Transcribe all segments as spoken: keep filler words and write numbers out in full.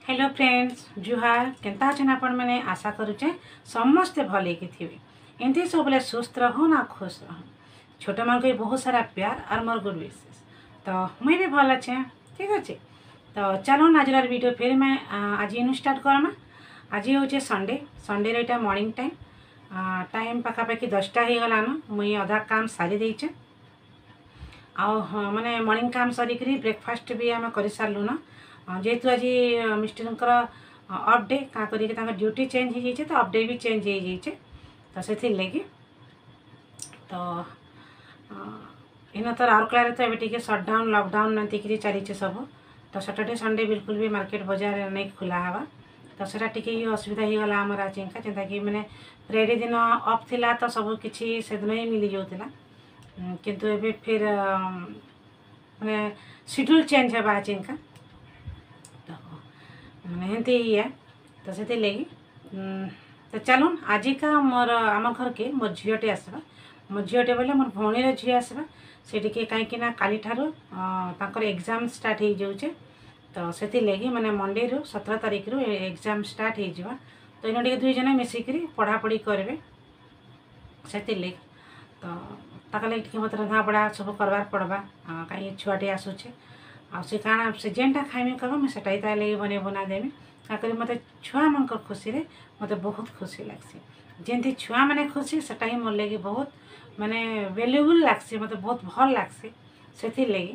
Hello friends जुहार केनता अच्छे आपण मैंने आशा करुचे समस्ते भले कि थे एमती सब बोले सुस्थ रहो ना खुश रहो छोट मान को बहुत सारा प्यार और मोर गुड विशेष तो मुई भी भल अच्छे ठीक अच्छे। तो चलो आज वीडियो फिर मैं आज इन स्टार्ट करमा। आज हूँ संडे संडे रहा मॉर्निंग टाइम टाइम पखापाखि दसटा हो गलान मुई अधा काम सारी देचे आउ माने मॉर्निंग काम सरिक ब्रेकफास्ट भी आम कर सारूँ ना जेहेतु आज मिस्टर अफ डे क्या कर ड्यूटी चेंज हो जाए तो अफ डे भी चेंज हो जाए तो से लगे तो इन तो राउरकेला तो ये सटडाउन लॉकडाउन एंती चली सब तो सैटरडे संडे बिल्कुल भी मार्केट बाजार नहीं खुला हवा तो सेटा टी असुविधा हो गला आम आज इनका जेनता कि मैंने फ्राइडे दिन अफ थिला तो सब किसी से दिन ही मिली जाऊला किंतु एबे फिर मैंने शेड्यूल चेंज है आज इनका मैंने हेंती है तो से लगी तो चलो आज का मोर आम घर के मोर झीटे आसवा मो झीटे बोले मोर भौणीर झी आसवा से कहीं काली ठारू तांकर एग्जाम स्टार्ट हो जाऊे तो से लगी मैंने मंडे रु सत्रह तारीख रु एग्जाम स्टार्ट हो तो इन दुई जन मिसिक पढ़ापढ़ी करेंगे से लगी तो ताका लगे मत रंधा बड़ा सब करवार पड़वा कहीं छुआटे आसूचे आ से काना से जेनटा खाइमी कह मुझे सेटा लगे बने बना देवी क्या कर मत छुआ मन खुशी रे मत बहुत खुशी लगसी जमी छुआ मैंने खुशी सेटा ही मोर लगे बहुत माने वैल्यूबल लगसी मत बहुत भल लगसी से लगे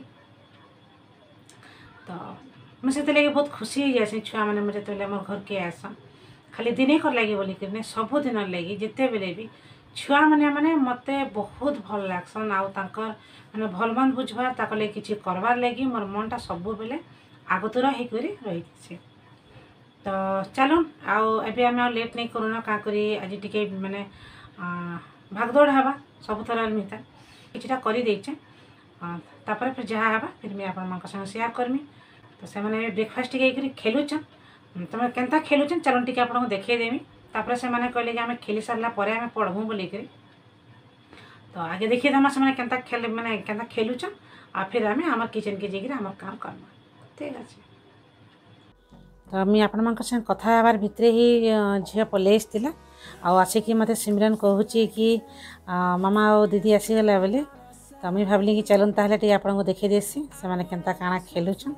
तो मुझे लगे बहुत खुशी हो जाए छुआ मैंने मुझे तो मोर घर के आसन खाली दिने कर लगे बोलिक सब दिन लगे जिते बेले भी छुआ मैंने मैंने मत बहुत भल लगसन आउ तांकर मैंने भल मन बुझबार ताक लगे किसी करवार लगी मोर मनटा सब बेले आगतुरा होकर रही है। तो चलो आबे आम लेट नहीं करूना क्या करी आज टी मैंने भागदौड़ हवा सब थर मिता किटा करदेचे तापर फिर जहाँ हवा फिर मैं आपण संग शेयर करमी तो से मैंने ब्रेकफास्ट टिके खेलुचन तुम केनता खेलुचन चलो टी आपको देखदेमी तापर से मैंने कहले कि आम खेली सारा पर आम पढ़ू बोलिक तो आगे देखिए दमा से मैंने केनता खेल मैंने केनता खेलुचन आ फिर आम आम किचन के जाकर आम काम करमा ठीक अच्छे। तो मुझे आपण मान संग कथा हबार भितर ही झील पलि आसला आसिक मत सिमरन कहूँ कि मामा और दीदी आसीगला बोले तो मुझे भाविली कि चलन ताहले टी आपको देखी देसी से मैंने केनता काଣା खेलुचन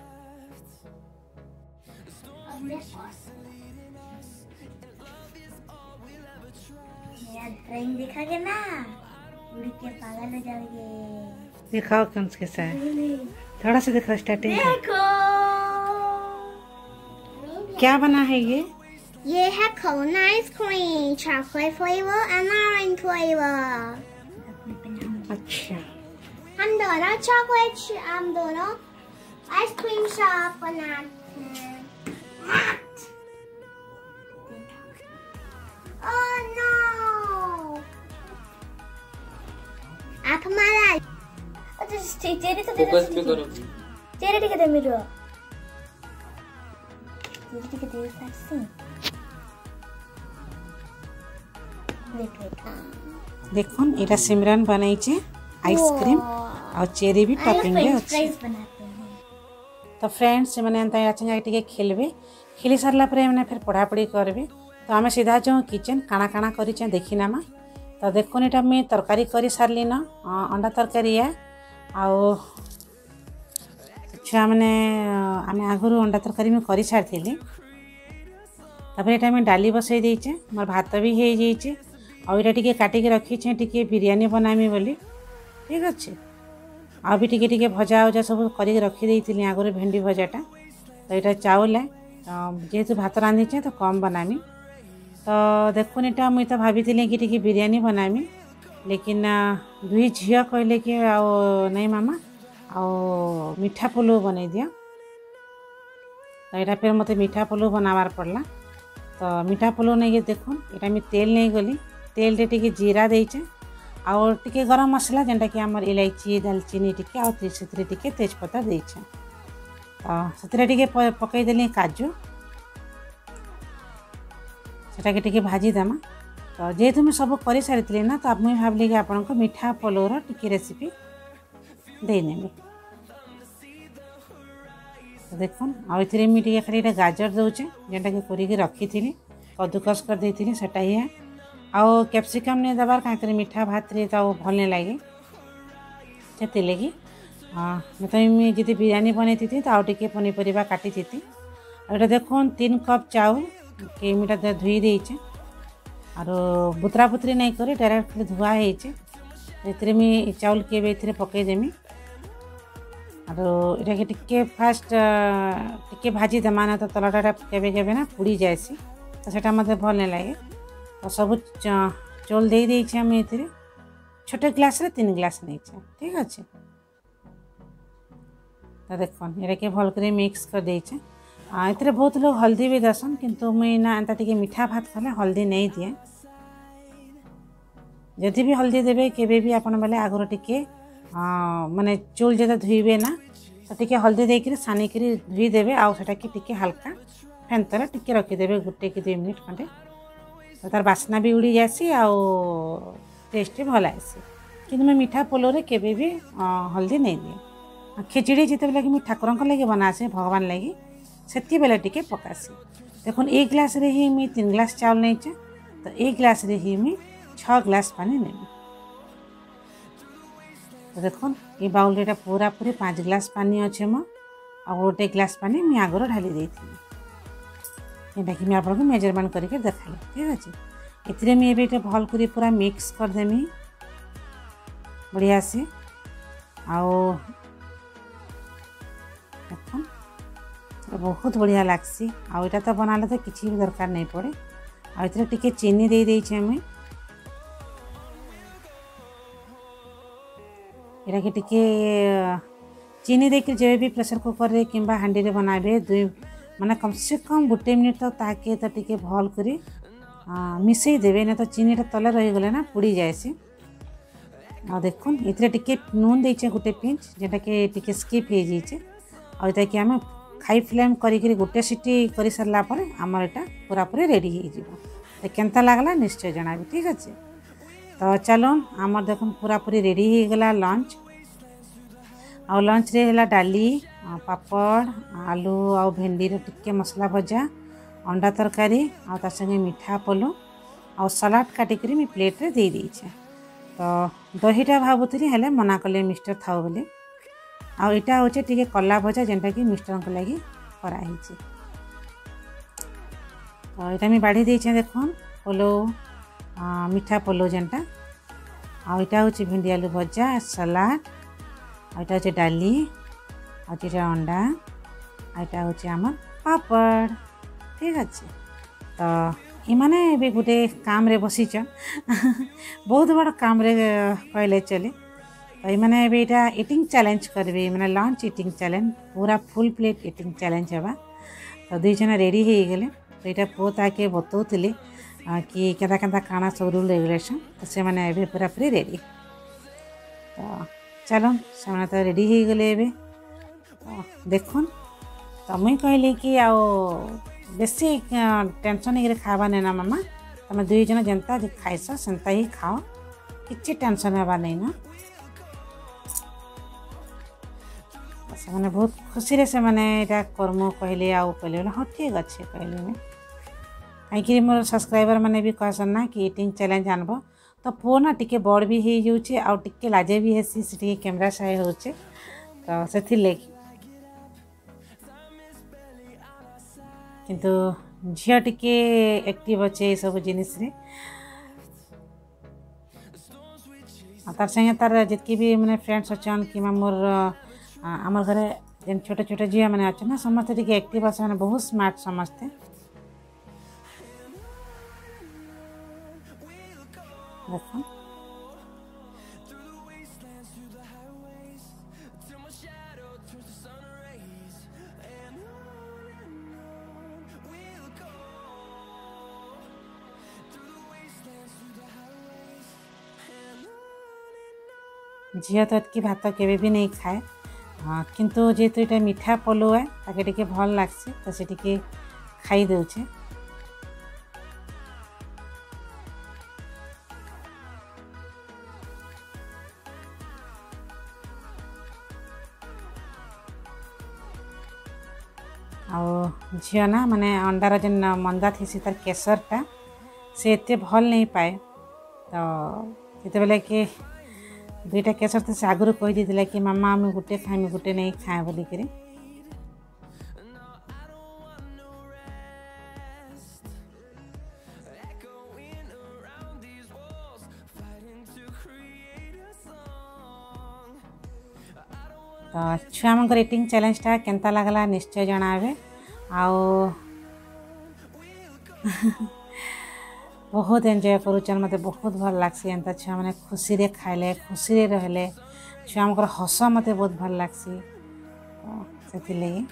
ड्राइंग दिखागे ना उड़ के पागल हो जाओगे। दिखाओ कौन से कैसा है थोड़ा सा दिखाओ स्टार्टिंग देखो क्या बना है ये ये है cone ice cream chocolate flavour and orange flavour. अच्छा हम दोनों चॉकलेट हम दोनों आइसक्रीम शॉप बनाते हैं। Oh no! आप हमारा अच्छा चेरी तो फोकस पे करो चेरी टिके दे मेरो चेरी टिके दे पासी देखो देखुन एटा सिमरन बनाई छे आइसक्रीम और चेरी भी टॉपिंग रे अछि बनाते हैं। तो फ्रेंड्स मैंने एंता अच्छा टिके खेलबे खेली सारला परे मैंने फिर पढ़ा पढ़ी करबे तो आम सीधा जाऊँ किचन काଣା काଣା करें देखी नामा तो देखुन यहाँ मुझे तरकारी कर सारे न अंडा तरकारी है आउ छुआ मैंने आम आगुरी अंडा तरकारी मुझे कर सारी तापर यहाँ मुझे डाली बसई देचे मोर भात भी हो जाइए आईटा टी काटिक रखीचे टी बिरियानी बनामी बोली ठीक अच्छे आ भी टी टी भजा उजा सब कर रखी आगुरी भेंडी भजाटा तो यहाँ चाउल है जेहेतु भात रांधीचे तो कम बनामी तो देखुन इटा मुई तो भाभी कि टी बिरियानी बनामी लेकिन दुई झील कहले कि आओ नहीं मामा आओ मीठा पुलाव बन दिया तो यहाँ फिर मत मीठा पुलाव बनावार पड़ला तो मीठा पुलाव नहीं देखुन यहाँ मुझे तेल नहीं गली तेल रे टी जीरा देचे आउ टी गरम मसला जेनटा कि आमर इलायची दालचीनी टी आते तेजपत्ता देचे तो से पकईदेली काजू सेटा के भाजी देमा तो जेहेतु मुझे सब कर सारी ना तो मुझे भाविली कि आपको मीठा पुलावर टी रेसिपी देने तो देखुन आउे मुझे खाली गाजर दौचे जेनटा कि करके रखी थी कद्दूकस कर देती सेटा ही है आउ कैप्सिकम नहीं दबार कहीं मीठा भात रे तो भल नहीं लगे से लगी तो मुझे जी बिरयानी बनई थी तो आउ टे पनीपरिया काटी थी और देखुन तीन कप चाउल के मुझे धोई देचे और बुतरा बुतरी नहीं कर डायरेक्ट खाली धुआ होते मुझे चाउल के ये पकईदेमी और ये टिके फास्ट टिके भाजी देमा ना तो तलटा केबे केबे ना पुड़ी जाएसी तो सेटा मते भल नहीं लगे तो सब चौल दे देछे मुझे छोटे ग्लास रे तीन ग्लास नहीं ठीक अच्छे तो देखो ये के भल कर मिक्स कर देचे ये बहुत लोग हल्दी भी दसन किंतु मुई ना एंता टिके मीठा भात खाले हल्दी नहीं दिए जदि भी हल्दी देवे केबे भी आपन बेले आगर टिके माने चूल जो धुईबे ना तो टिके हल्दी देकर सानिक धुई देवे आउ सेटा कि टिके हल्का फैन तले टिके रखिदेवे गोटे कि दुई मिनिट खंडे तो तार बास्ना भी उड़ी जासी आउ टेस्ट भल आसी कि मैं मीठा पोलो केबे भी हल्दी नहीं दिए खिचड़ी जिते बेले कि ठाकुर लगे बनासे भगवान लगी से बेले टिके पकासी देखुन एक ग्लास रे ही मी तीन ग्लास चावल नहीं तो एक ग्लास रे ही मी छः ग्लास पानी नहीं तो देखुन ये बाउल रे पूरा पूरी पाँच ग्लास पानी अच्छे मो आ गोटे ग्लास पानी मुझे आगर ढाली देती ये कि आपको मेजरमेंट करके देखाली ठीक अच्छे ये मुझे भल कर पूरा मिक्स करदेमी बढ़िया से आओ देखुन बहुत बढ़िया लगसी आउ इटा तो बनाले तो किसी भी दरकार नहीं पड़े आ इतरे टिके चीनी दे देछे हमें एटा के टिके चीनी देकर जब भी प्रेशर कुकर रे किंबा हांडी रे बनाबे दुई माने कम से कम गोटे मिनिट तो ताके तो टिके भल करी मिसई देवे ना तो चीनीटा तले रही गले ना पुड़ी जाएसी आ देखुन इतरे टिके नून देछे गोटे पिंच जेटा के टिके स्किप हो जाइए आ इता कि हमें हाई फ्लेम करी गोटे सीटी कर सारा पर आमर एटा पूरा पूरी रेडी हो केनता लगला निश्चय जनाबी ठीक अच्छे तो चलो आमर देखो पूरा पूरी रेडी हो गला लंच आ लंच रे हला डाली पापड़ आलू आ भेंडी रो टिके मसला भजा अंडा तरकारी आ तार संगे मीठा पोलो आ सलाड काटिक मी प्लेट रे दे देछे तो दहीटा भावुथी हेले मना कले मिस्टर थाओ बोले आ इटा होचे टिके कला भजा जेनटा कि मिस्टर को लगी कराई तो इटा मी बाड़ी देछे देखो पोलो मीठा पोलो जेनटा आ इटा होचे भिंडी आलू भजा सलाड आ इटा होचे डाली आ इटा अंडा आ इटा होचे हमर पापड़ ठीक अच्छे तो ये माने भी गोटे काम रे बसीच बहुत बड़ काम रे कहले चले तो ये मैंने एटा इटिंग चैलेंज करेंगे मैंने लंच इटिंग चैलेंज पूरा फुल प्लेट इटिंग चैलेंज है तो दुई जन रेडी हो गले तो यहाँ पुओ ताके बतौली कि केदा केदा काना सब रूल रेगुलेशन तो से मैंने एबे पूरा पूरी रेडी तो चलो से तो रेडी हो गले एबे तो देखुन तो मुई कहली कि आओ बेसी टेंशन नहीं खावा ना मामा तुम दुई जन जनता खाइस सेंता ही खाओ किसी टेंशन हवा नहीं ना से मैंने बहुत खुशी रे से मैंने इटा कर्म कहले आउ कहले हाँ ठीक अच्छे कहले मैं कहीं मोर सब्सक्राइबर मैंने भी कहसन ना कि इटिंग चैलेंज आनब तो पुओ ना टिके बड़ भी हो जाऊे आउ टिके लाजे भी हेसी से कैमरा साए होचे तो से लगी किंतु झिया टिके एक्टिव अच्छे सब जिनिस रे तार संगे तार जितकी भी मैंने फ्रेंड्स अच्छन कि मोर आमर घरे जेन छोटे छोटे झील मैंने अच्छे ना समस्ते टिके एक्टिव अच्छे मैंने बहुत स्मार्ट समझते देखो झील तो इतकी भात केवे भी नहीं खाए हाँ किंतु जेहेतु ये मीठा पोलो है ताके टिके भल लागसे तो से टिके खाई दउछे झील ना माने अंडार जेन मंदा थी तार केसरटा से एत भल नहीं पाए तो जिते बेले कि दुईटा केसर तो से आगुरी कहीदे कि मामा मुझे गोटे खाए गोटे नहीं खाए बोलिकी तो छुआ मन इटिंग चैलेंजटा केनता लगला निश्चय जनाबे आओ बहुत एंजॉय करुचन मत बहुत भल लगसी एंता छुआ मैंने खुशी रे खाइले खुशी रे रहले छुआ मन हस मत बहुत भल लगसी तो से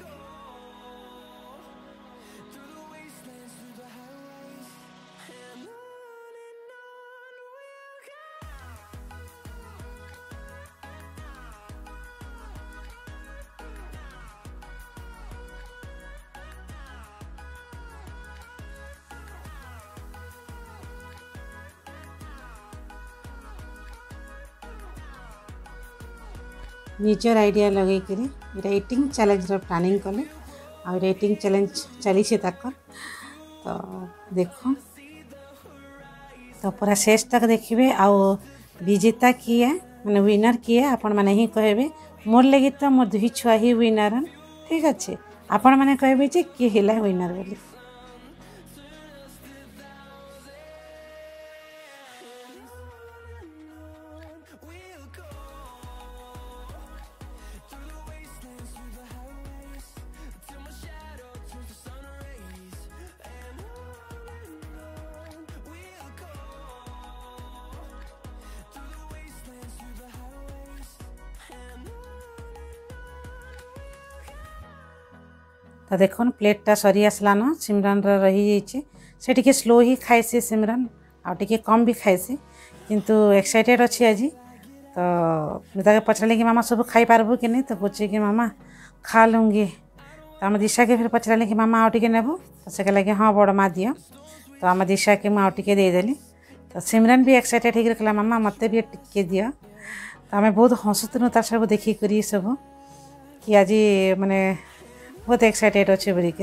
निजर आइडिया लगे कि इटिंग चैलेंज प्लानिंग कले आ इटिंग चैलेंज चली तक तो देखो तो पूरा शेष तक देखिए आओ विजेता किए माने विनर किए आपण माने ही कहबे मोर लगी तो मोर दुही छुआ ही विनर ठीक अच्छे आपण माने कहबे जे किए हिला विनर बोली तो देखो प्लेटा सरी आसला न सिमरन रही जाइए से टी स्लो ही खाएसी सिमरन आ टे कम भी खाएसी किंतु एक्साइटेड अच्छी आज तो मुझे पचारे कि मामा सब खाई पार्बू कि नहीं तो पूछे कि मामा खा लूँगी तो आम दिशा के फिर पचारे कि मामा आउ टे नेबू तो से कहला कि हाँ बड़ माँ दियो तो आम दिशा के मुझे आउ टे देदेली तो सिमरन भी एक्साइटेड हो कहला मामा मत भी टिके दियो तो आम बहुत हसुथुनु तार सब देखिक सब कि आज माने बहुत एक्साइटेड अच्छे बोलिक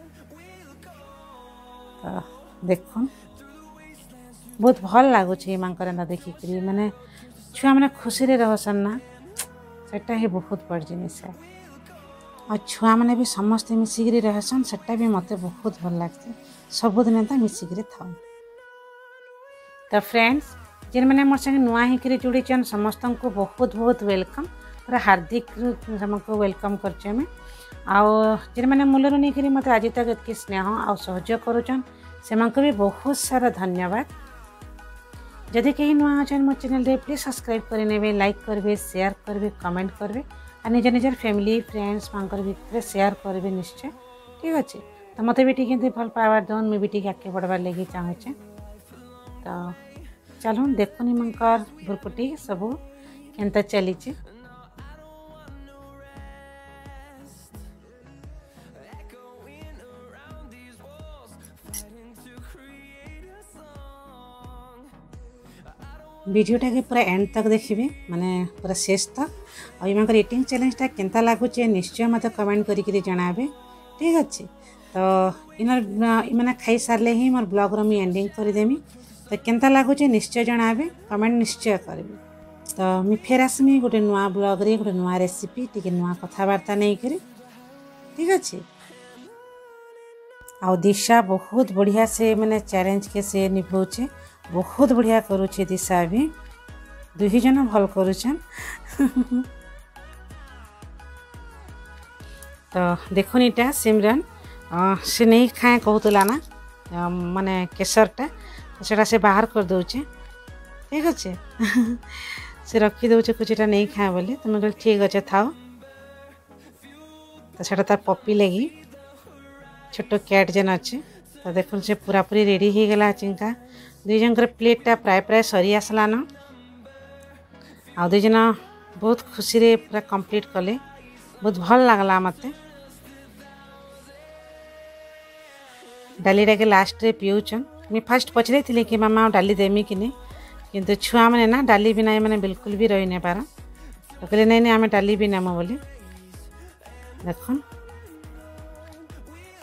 तो देख बहुत भल लगुच मांकर देखिक माने छुआ मैंने खुशी रहसन ना सेटा ही बहुत बड़ जिनिस है और छुआ मैंने भी समस्ते मिसिक रहसन सेटा भी मत बहुत भल लगते सबुदिन तो मिसिक था तो फ्रेंड्स जिन मैंने मोर संगे नुआ ही जोड़ीचन समस्त को बहुत बहुत वेलकम पूरा हार्दिक समको वेलकम करछे आउ जिन मैंने मूल्य नहीं करी मत आज तक इतनी स्नेह आ सहयोग करुचन से भी बहुत सारा धन्यवाद जदि कहीं नुआ अच्छे मो चैनल रे प्लीज सब्सक्राइब करे लाइक करेंगे शेयर करेंगे कमेंट करेंगे और निज निजर फैमिली फ्रेंड्स मांकर भितर शेयर करेंगे निश्चय ठीक अच्छे तो मत भी टी भल पावर दन मुझे भी आगे बढ़वार लगे चाहूचे तो चलो देखुनी मंकर भुरकुटी सब केनता चलीचे वीडियोटा के पूरा एंड तक देखिए माने पूरा शेष तक और यहाँ इटिंग चैलेंजटा केनता लगुचे निश्चय मत कमेंट करी जनाबे ठीक अच्छे तो इनर मैंने खाई सारे ही मोर ब्लॉग रो एंडिंग करदेमी तो केनता लगुचे निश्चय जनाबे कमेंट निश्चय करेंगे तो मुझे फेर आसमी गोटे नुआ ब्लॉग रे गोटे नुआ रेसिपी टी नुआ कथबार्ता नहीं करी ठीक अच्छे आ दिशा बहुत बढ़िया से मैंने चैलेंज के से निभाऊे बहुत बढ़िया करुचे दिशा भी दुही जन भल करुचन तो देखो इटा सिमरन से नहीं खाए कहतला ना माने केसरटा तो से बाहर कर दौचे ठीक अच्छे से रखी दौचे कुछ नहीं खाए बोले तो मैं कहल ठीक अच्छे थाओ तो सेटा तार पपी लगी छोट कैट जेन अच्छे तो देखो से पूरा पूरी रेडी हो गला चिंका दुई जन प्लेटा प्राय प्राय सरी आसला न आ दुई जन बहुत खुशी रे पूरा कंप्लीट कले बहुत भल लगला मत डालीटा के लास्ट रे पीऊचन मुझे फास्ट पचरे थी कि मामा डाली देमी कि नहीं किंतु छुआ मैंने ना डाली भी ना मैंने बिल्कुल भी रही नहीं पारा तो कहले नहीं नहीं आम डाली भी नेम बोली देख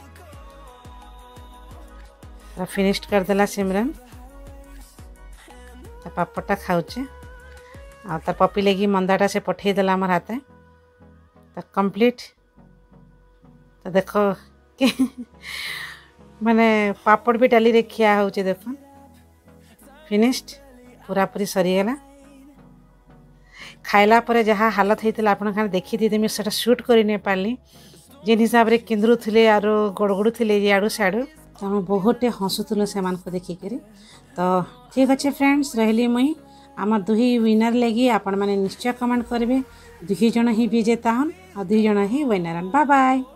पूरा फिनिश्ड करदेला सिमरन ता पापड़टा खाऊचे आ तार पपी लगी मंदाटा से पठेदेला आमर हाथे तो कंप्लीट तो देख कि माने पापड़ भी डाली रे खिया हो देख फिनिश्ड पूरा पूरी सरीगला खाइला पर जहाँ हालत होता आप देखी थी मुझे से सुट कर नहीं पार्ली जिन हिसाब से केन्द्रू थे आर गड़गड़ू थे इाड़ू सियाड़ू तो आम बहुते हसुलु से देखिक तो ठीक अच्छे फ्रेंड्स रही मुई आम दुही विनर लगी आपण मैंने निश्चय कमेंट करेंगे दुही जन ही विजेता हन और दुही जन ही विनर हन बाय बाय।